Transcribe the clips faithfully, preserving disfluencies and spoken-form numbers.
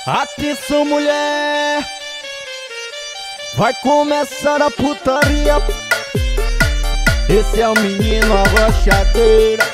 Atenção, mulher, vai começar a putaria. Esse é o menino arrochadeira.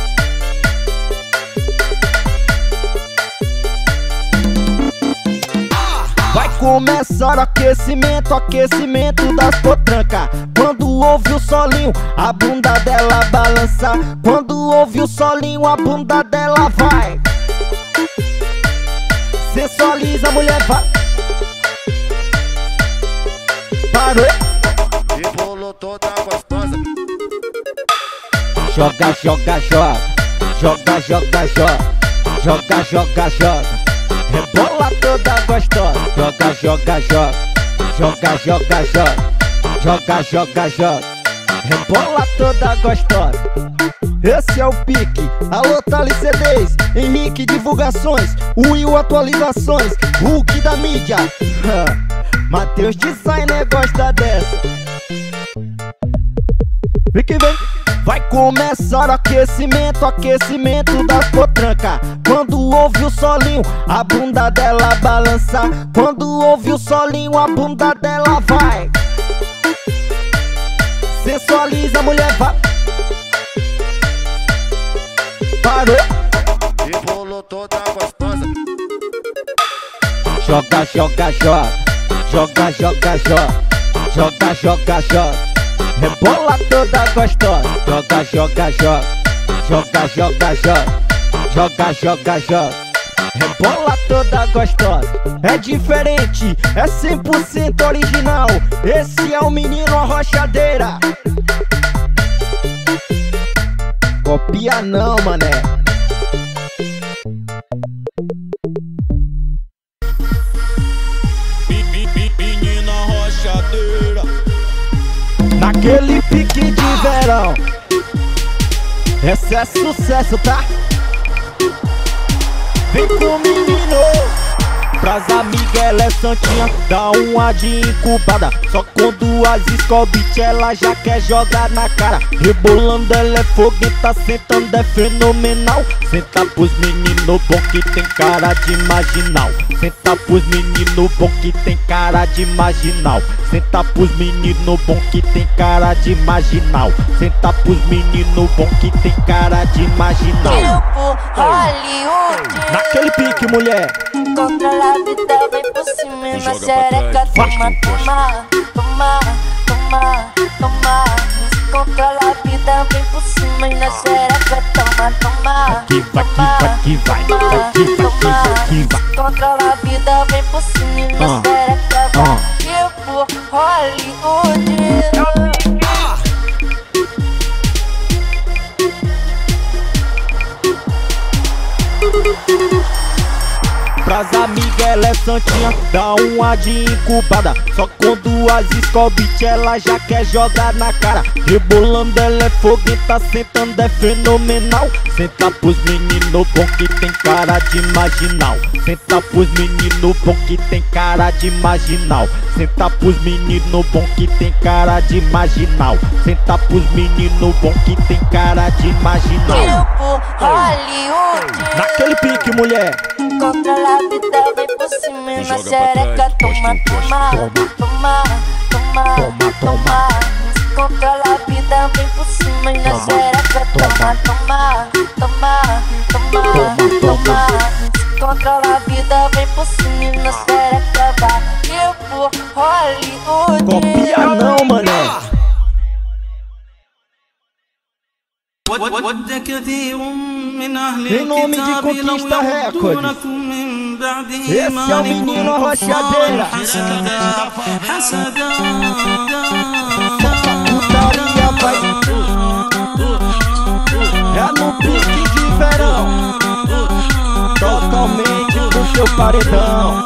Vai começar o aquecimento, aquecimento das potranca. Quando ouve o solinho, a bunda dela balança. Quando ouve o solinho, a bunda dela vai. Sensualiza, mulher, vai. Parou. Rebolou toda gostosa. Joga, joga, joga. Joga, joga, joga. Joga, joga, joga. Rebola toda gostosa. Joga, joga, joga. Joga, joga, joga. Joga, joga, joga. Rebola toda gostosa. Esse é o pique. Alô, Thales C Ds, Henrique Divulgações, Will Atualizações, Hulk da mídia. Matheus Designer gosta dessa. Vem que vem. Vai começar o aquecimento, aquecimento das potranca. Quando ouve o solinho, a bunda dela balança. Quando ouve o solinho, a bunda dela vai. Sensualiza, mulher, vai. Parou. Rebolou toda gostosa. Joga, joga, joga. Joga, joga, joga. Joga, joga, joga. Rebola toda gostosa. Joga, joga, joga. Joga, joga, joga. Joga, joga, joga. Rebola toda gostosa. É diferente, é cem por cento original. Esse é o menino arrochadeira. Copia não, mané. Menina arrochadeira. Naquele pique de verão. Esse é sucesso, tá? Vem com o menino. Pras amigas ela é santinha, dá uma de incubada. Só quando as escobite ela já quer jogar na cara. Rebolando ela é fogueta, sentando é fenomenal. Senta pros menino bom que tem cara de marginal. Senta pros menino bom que tem cara de marginal. Senta pros menino bom que tem cara de marginal. Senta pros menino bom que tem cara de marginal. Tipo Hollywood. Naquele pique, mulher. Controla a vida, vem por cima e na xereca. Toma, toma, toma, toma, toma. Controla a vida, vem por cima e na xereca. Toma, toma, Que vai, que vai, que vai, que vai, que vai, que vai. controla a vida, vem por cima e na xereca. Tipo Hollywood. Pras amigas ela é santinha, dá uma de incubada. Só quando as escobite ela já quer jogar na cara. Rebolando ela é fogueta, sentando é fenomenal. Senta pros menino bom que tem cara de marginal. Senta pros menino bom que tem cara de marginal. Senta pros menino bom que tem cara de marginal. Senta pros menino bom que tem cara de marginal. Tipo Hollywood. Naquele pique, mulher. Controla a vida, vem por cima e na xereca. Toma, toma, toma, toma, toma. Controla a vida, vem por cima e na xereca. Toma, toma, toma, toma, toma. Controla a vida, vem por cima e na xereca. Vai, tipo Hollywood. Copia não, mané. ود كثير من أهل Em nome de الكتاب لو Conquista Records. يردونكم من بعد Esse é o menino إيمانكم arrochadeira. كفارا حسدا حسدا Putaria vai. É no pique de verão. Totalmente no seu paredão.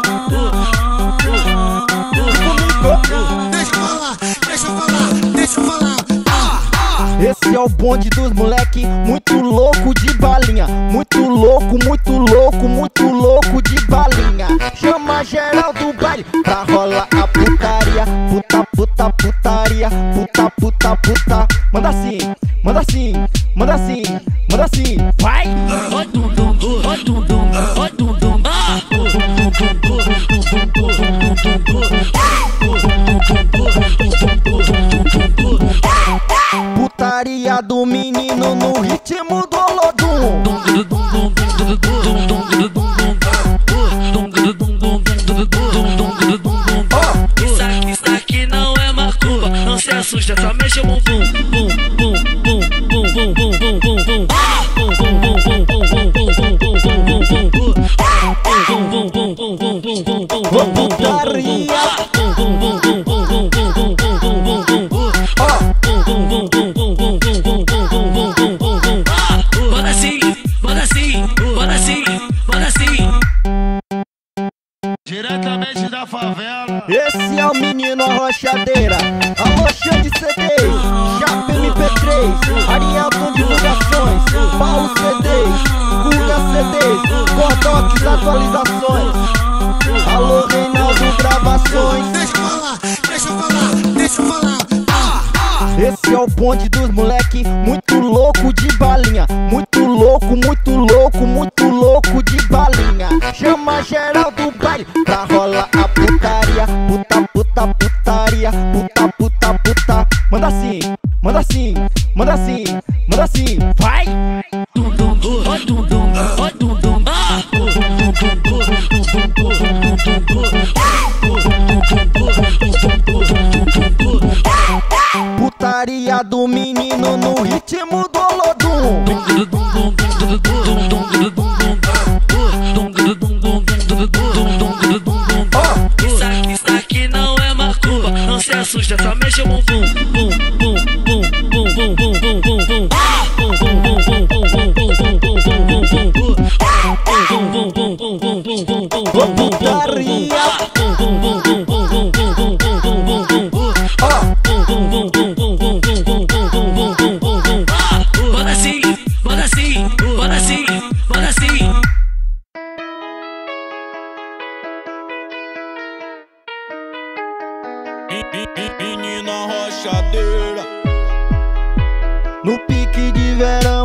Deixa eu falar, deixa eu falar, deixa eu falar. Esse é o bonde dos moleque, muito louco de balinha. Muito louco, muito louco, muito louco de balinha. Chama geral do baile pra rolar a putaria. Puta, puta, putaria, puta, puta, puta. Manda assim, manda assim, manda assim, manda assim. Vai! Oi, dum dum, oi, dum dum, oi, dum dum, ah, dum dum dum. Isso aqui, isso aqui não é macumba, não se assusta, só mexe o bumbum. Bum, bum, bum, bum, bum, bum, bum, bum, bum. Bora assim, bora assim, bora assim, bora assim. Diretamente da favela. Esse é o menino Arrochadeira, alô Xande C D, Chapa M P três, Ariel com divulgações, Paulo C D, Guga C D, Gordox atualizações, alô Reinaldo gravações. Deixa eu falar, deixa eu falar, deixa eu falar. Esse é o bonde dos moleque, muito louco de balinha, muito louco, muito louco, muito louco de balinha. Chama geral do baile pra rolar a putaria, puta, puta, putaria, puta, puta, puta. Manda assim, manda assim, manda assim, manda assim, vai! Putaria do menino no ritmo do Olodum. Isso aqui, isso aqui não é macumba, não se assusta, só mexe o bumbum. Bum, bum, bum, bum, bum, bum, bum, bum, bum. Putaria. Bora sim, bora sim, bora sim, bora sim. Menina Arrochadeira, No pique de verão,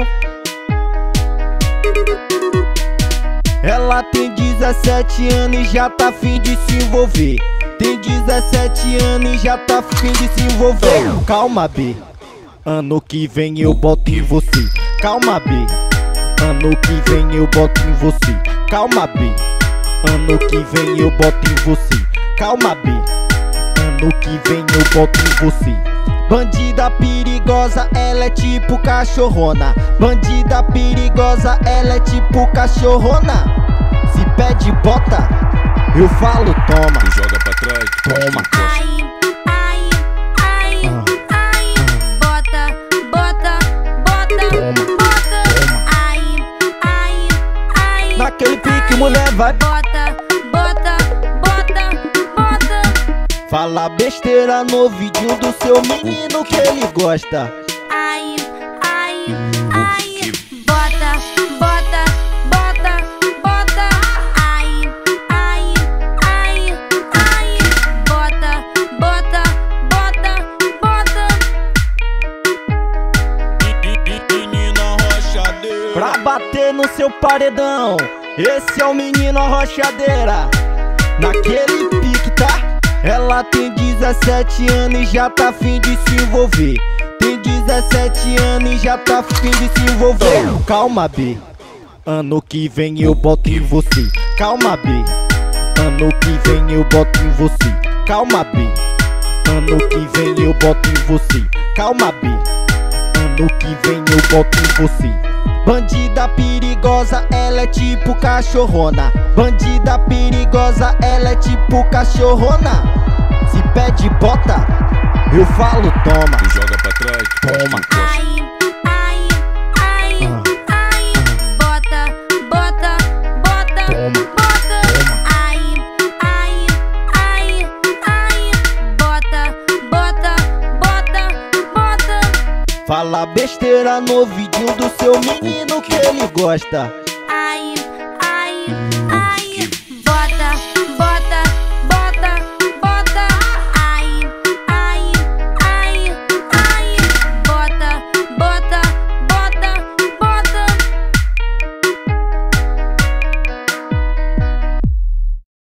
ela tem dezessete anos e já tá fim de se envolver. Tem dezessete anos e já tá fim de se envolver. Calma, B, ano que vem eu boto em você. Calma, B, ano que vem eu boto em você. Calma, B, ano que vem eu boto em você. Calma, B, ano que vem eu boto em você. Bandida perigosa, ela é tipo cachorrona. Bandida perigosa, ela é tipo cachorrona. Se pede bota, eu falo toma. tu joga pra trás, Toma. Ai, ai, ai, Ah. ai, bota, bota, bota, Toma. bota. Ai, ai, ai, Naquele pique, mulher, vai. bota, bota, bota, bota. Fala besteira no vídeo do seu menino que ele gosta. Ai, ai, ai, bota, bota, bota, bota. Ai, ai, ai, ai, bota, bota, bota, bota. menina Arrochadeira. Pra bater no seu paredão, esse é o menino Arrochadeira. Naquele pique, tá? Ela tem dezessete anos e já tá fim de se envolver. Tem dezessete anos e já tá fim de se envolver. Calma, B, ano que vem eu boto em você. Calma, B, ano que vem eu boto em você. Calma, B, ano que vem eu boto em você. Calma, B, ano que vem eu boto em você. Bandida perigosa, ela é tipo cachorrona. Bandida perigosa, ela é tipo cachorrona. Se pede bota, eu falo toma. Tu joga pra trás, Toma. Ai, ai, ai, Ah. ai, bota, bota, bota, Toma. bota. Ai, ai, ai, ai, bota, bota, bota, bota. Fala besteira no vídeo do seu menino que ele gosta. Ai, ai,